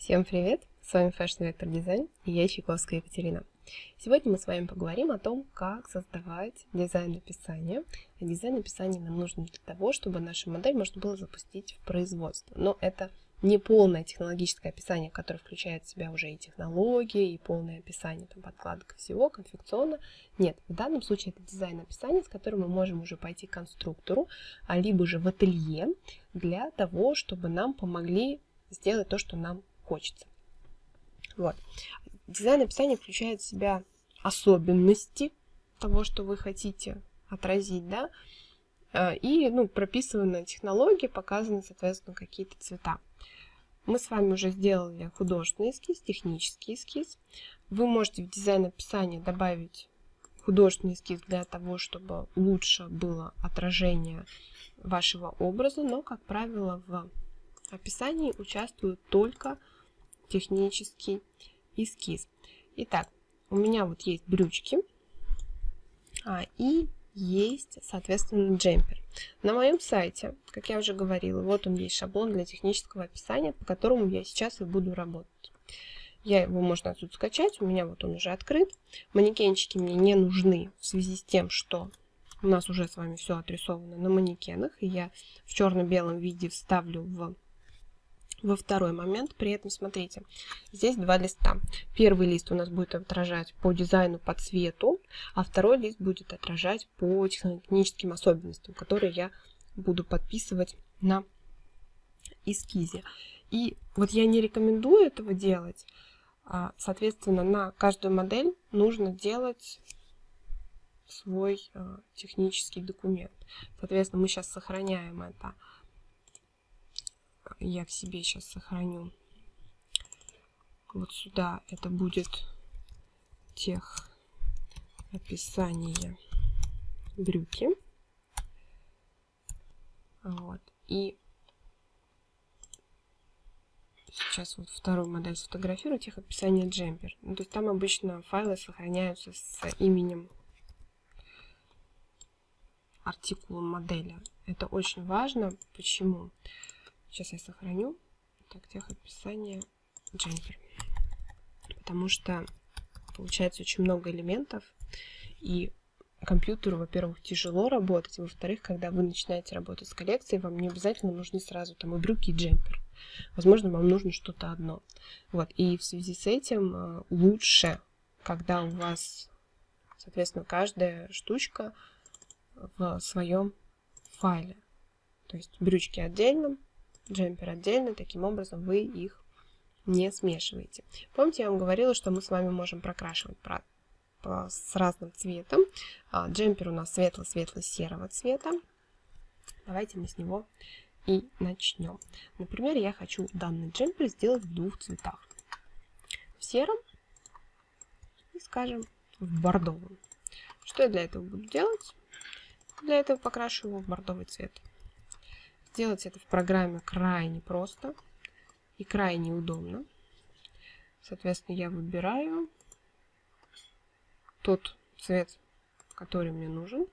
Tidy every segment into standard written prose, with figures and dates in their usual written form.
Всем привет! С вами Fashion Vector Design и я Чайковская Екатерина. Сегодня мы с вами поговорим о том, как создавать дизайн описания. Дизайн описания нам нужен для того, чтобы нашу модель можно было запустить в производство. Но это не полное технологическое описание, которое включает в себя уже и технологии, и полное описание подкладок всего, конфекционно. Нет, в данном случае это дизайн описания, с которым мы можем уже пойти к конструктору, либо же в ателье, для того, чтобы нам помогли сделать то, что нам хочется. Вот. Дизайн описания включает в себя особенности того, что вы хотите отразить, да, и прописаны технологии, показаны, соответственно, какие-то цвета. Мы с вами уже сделали художественный эскиз, технический эскиз. Вы можете в дизайн описания добавить художественный эскиз для того, чтобы лучше было отражение вашего образа, но, как правило, в описании участвует только технический эскиз. Итак, у меня вот есть брючки и есть, соответственно, джемпер. На моем сайте, как я уже говорила, вот он есть шаблон для технического описания, по которому я сейчас и буду работать. Его можно отсюда скачать, у меня вот он уже открыт. Манекенчики мне не нужны в связи с тем, что у нас уже с вами все отрисовано на манекенах, и я в черно-белом виде вставлю во второй момент. При этом, смотрите, здесь два листа. Первый лист у нас будет отражать по дизайну, по цвету, а второй лист будет отражать по техническим особенностям, которые я буду подписывать на эскизе. И вот я не рекомендую этого делать. Соответственно, на каждую модель нужно делать свой технический документ. Соответственно, мы сейчас сохраняем это. Я к себе сейчас сохраню. Вот сюда это будет тех описание брюки. Вот. И сейчас вот вторую модель сфотографирую, тех описание джемпер. То есть там обычно файлы сохраняются с именем артикула модели. Это очень важно. Почему? Сейчас я сохраню. Так, техописание джемпер. Потому что получается очень много элементов. И компьютеру, во-первых, тяжело работать. Во-вторых, когда вы начинаете работать с коллекцией, вам не обязательно нужны сразу там и брюки, и джемпер. Возможно, вам нужно что-то одно. Вот. И в связи с этим лучше, когда у вас, соответственно, каждая штучка в своем файле. То есть брючки отдельно, джемпер отдельно, таким образом вы их не смешиваете. Помните, я вам говорила, что мы с вами можем прокрашивать с разным цветом. Джемпер у нас светло-светло-серого цвета. Давайте мы с него и начнем. Например, я хочу данный джемпер сделать в двух цветах. В сером и, скажем, в бордовом. Что я для этого буду делать? Для этого покрашу его в бордовый цвет. Сделать это в программе крайне просто и крайне удобно. Соответственно, я выбираю тот цвет, который мне нужен.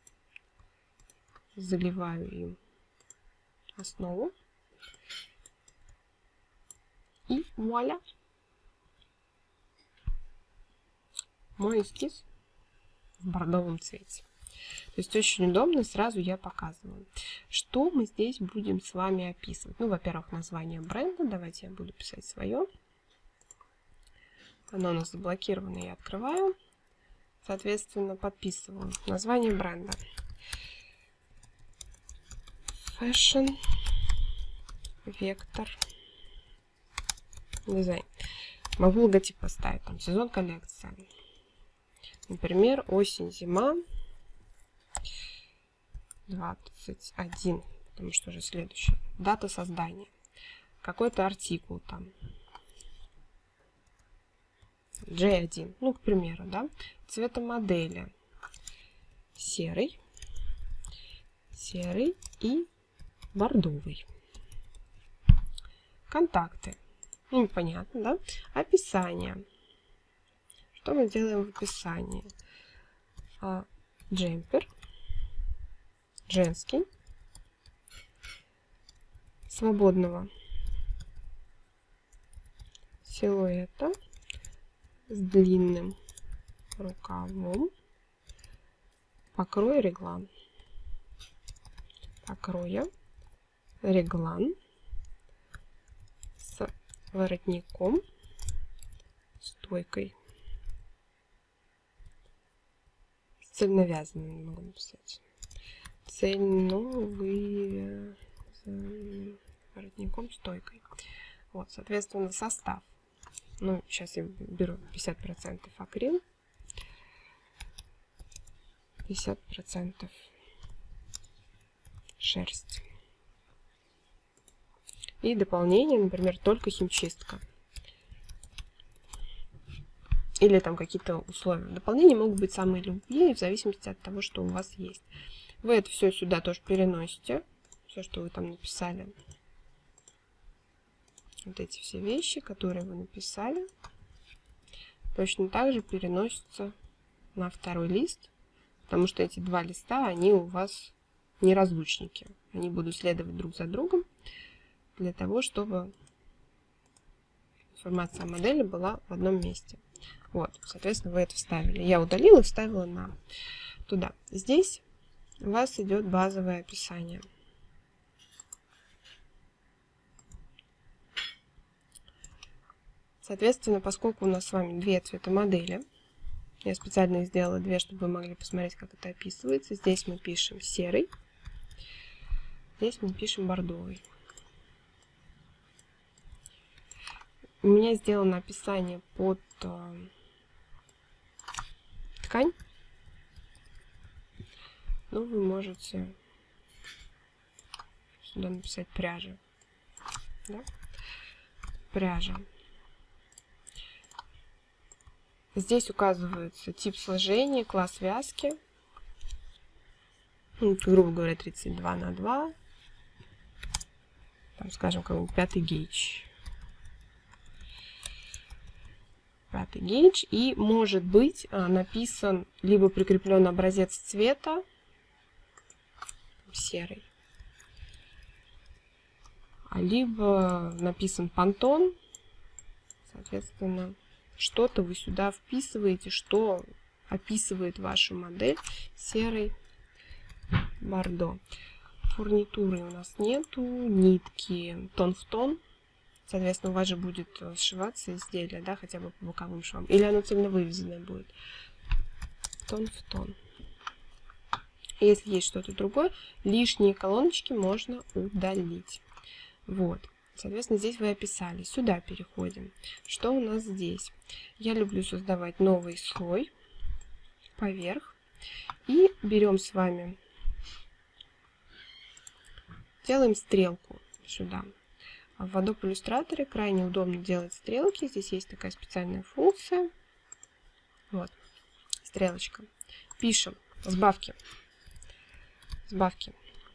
Заливаю им основу. И вуаля! Мой эскиз в бордовом цвете. То есть очень удобно, сразу я показываю. Что мы здесь будем с вами описывать? Ну, во-первых, название бренда. Давайте я буду писать свое. Оно у нас заблокировано, я открываю. Соответственно, подписываю название бренда. Fashion Vector Design. Могу логотип поставить. Там сезон, коллекция. Например, осень-зима 21, потому что уже следующая. Дата создания. Какой-то артикул там. J1, ну, к примеру, да. Цвета модели. Серый. Серый и бордовый. Контакты. Ну, понятно, да. Описание. Что мы делаем в описании? Джемпер. Женский. Свободного силуэта с длинным рукавом. Покрой реглан. Покроя реглан с воротником, стойкой. Цельновязанным не могу написать. Цельновый воротником, стойкой. Вот, соответственно, состав. Ну, сейчас я беру 50% акрил, 50% шерсть. И дополнение, например, только химчистка. Или там какие-то условия. Дополнения могут быть самые любые, в зависимости от того, что у вас есть. Вы это все сюда тоже переносите. Все, что вы там написали. Вот эти все вещи, которые вы написали, точно так же переносятся на второй лист. Потому что эти два листа, они у вас неразлучники. Они будут следовать друг за другом для того, чтобы информация о модели была в одном месте. Вот, соответственно, вы это вставили. Я удалила и вставила туда. Здесь у вас идет базовое описание. Соответственно, поскольку у нас с вами две цветомодели, я специально их сделала две, чтобы вы могли посмотреть, как это описывается. Здесь мы пишем серый, здесь мы пишем бордовый. У меня сделано описание под ткань. Но вы можете сюда написать пряжа. Да? Пряжа. Здесь указывается тип сложения, класс вязки. Ну, грубо говоря, 32 на 2. Там, скажем, какой-нибудь 5 гейдж. 5 гейдж. И может быть написан либо прикреплен образец цвета серый, либо написан пантон. Соответственно, что-то вы сюда вписываете, что описывает вашу модель серый бордо. Фурнитуры у нас нету, нитки тон в тон. Соответственно, у вас же будет сшиваться изделие, да, хотя бы по боковым швам. Или оно цельно вывезенное будет. Тон в тон. Если есть что-то другое, лишние колоночки можно удалить. Вот. Соответственно, здесь вы описали. Сюда переходим. Что у нас здесь? Я люблю создавать новый слой поверх. И берем с вами, делаем стрелку сюда. В Adobe Illustrator крайне удобно делать стрелки. Здесь есть такая специальная функция. Вот. Стрелочка. Пишем. Сбавки. Сбавки.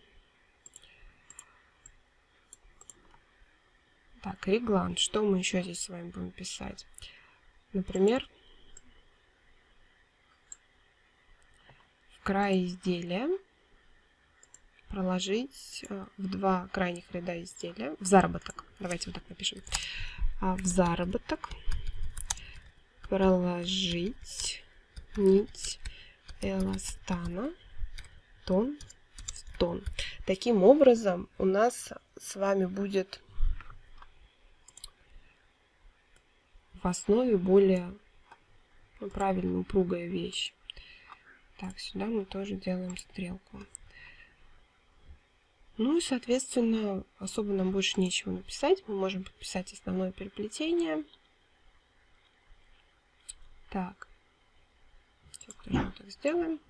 Так, реглан. Что мы еще здесь с вами будем писать? Например, в край изделия проложить в два крайних ряда изделия, в заработок. Давайте вот так напишем. В заработок проложить нить эластана тон в тон. Таким образом у нас с вами будет в основе более правильно упругая вещь. Так, сюда мы тоже делаем стрелку. Ну и, соответственно, особо нам больше нечего написать. Мы можем подписать основное переплетение. Так, сейчас тоже вот так сделаем.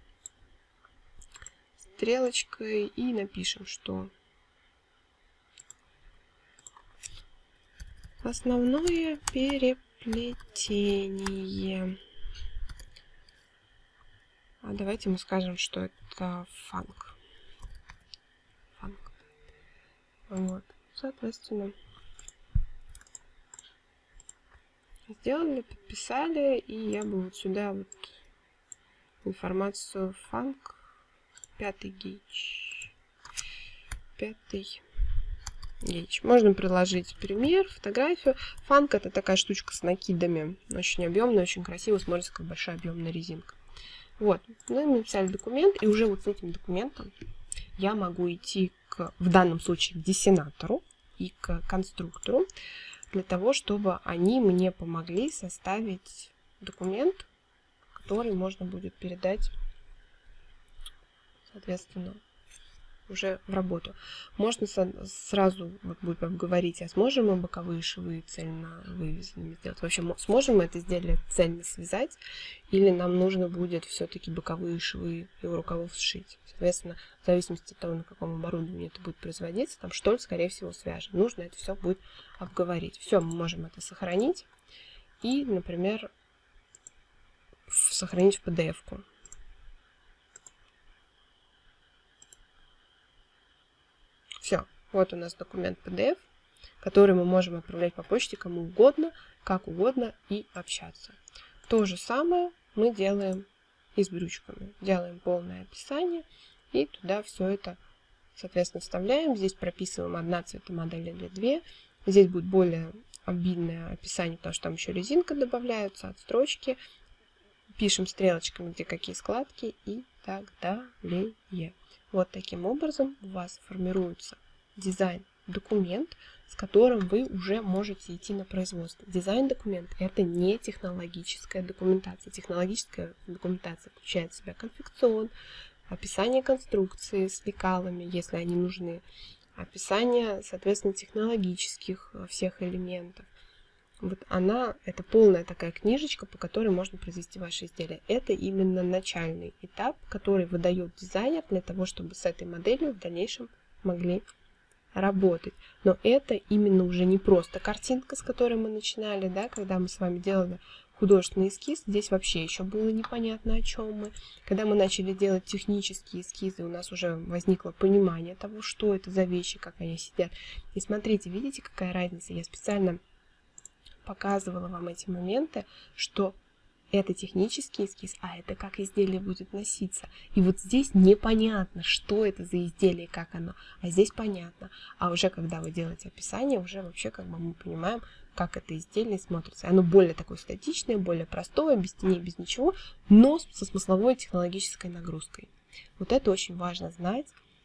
Стрелочкой и напишем, что основное переплетение. А давайте мы скажем, что это фанк. Фанк. Вот, соответственно, сделали, подписали, и я бы вот сюда вот информацию фанк 5 гейдж. 5 H. Можно приложить пример, фотографию. Фанк — это такая штучка с накидами. Очень объемная, очень красиво, смотрится как большая объемная резинка. Вот, мы написали документ, и уже вот с этим документом я могу идти в данном случае к десинатору и к конструктору, для того, чтобы они мне помогли составить документ, который можно будет передать, соответственно, уже в работу. Можно сразу вот будет обговорить, а сможем мы боковые швы цельно вывязанными сделать? Вообще, сможем мы это изделие цельно связать, или нам нужно будет все-таки боковые швы и у рукавов сшить? Соответственно, в зависимости от того, на каком оборудовании это будет производиться, там штоль, скорее всего, свяжем. Нужно это все будет обговорить. Все, мы можем это сохранить и, например, сохранить в PDF-ку. Все, вот у нас документ PDF, который мы можем отправлять по почте кому угодно, как угодно и общаться. То же самое мы делаем и с брючками. Делаем полное описание и туда все это, соответственно, вставляем. Здесь прописываем одна цветомодель или две. Здесь будет более обильное описание, потому что там еще резинка добавляются, отстрочки. Пишем стрелочками, где какие складки и так далее. Вот таким образом у вас формируется дизайн-документ, с которым вы уже можете идти на производство. Дизайн-документ – это не технологическая документация. Технологическая документация включает в себя конфекцион, описание конструкции с лекалами, если они нужны, описание, соответственно, технологических всех элементов. Вот она, это полная такая книжечка, по которой можно произвести ваше изделие. Это именно начальный этап, который выдает дизайнер для того, чтобы с этой моделью в дальнейшем могли работать. Но это именно уже не просто картинка, с которой мы начинали, да, когда мы с вами делали художественный эскиз. Здесь вообще еще было непонятно, о чем мы. Когда мы начали делать технические эскизы, у нас уже возникло понимание того, что это за вещи, как они сидят. И смотрите, видите, какая разница? Я специально показывала вам эти моменты, что это технический эскиз, а это как изделие будет носиться. И вот здесь непонятно, что это за изделие, как оно, а здесь понятно. А уже когда вы делаете описание, уже вообще как бы мы понимаем, как это изделие смотрится. Оно более такое статичное, более простое, без теней, без ничего, но со смысловой технологической нагрузкой. Вот это очень важно знать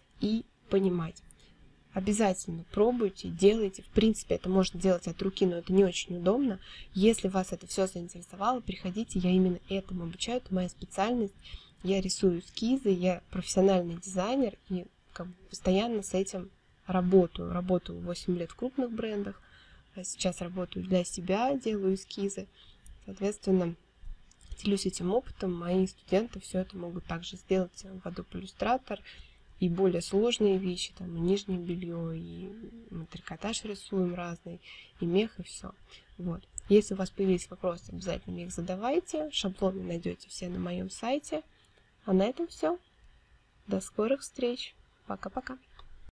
и понимать. Обязательно пробуйте, делайте. В принципе, это можно делать от руки, но это не очень удобно. Если вас это все заинтересовало, приходите, я именно этому обучаю, это моя специальность. Я рисую эскизы, я профессиональный дизайнер и как бы постоянно с этим работаю. Работаю 8 лет в крупных брендах, а сейчас работаю для себя, делаю эскизы. Соответственно, делюсь этим опытом. Мои студенты все это могут также сделать в Adobe Illustrator. И более сложные вещи, там и нижнее белье, и мы трикотаж рисуем разный, и мех, и все. Вот. Если у вас появились вопросы, обязательно мне их задавайте. Шаблоны найдете все на моем сайте. А на этом все. До скорых встреч. Пока-пока.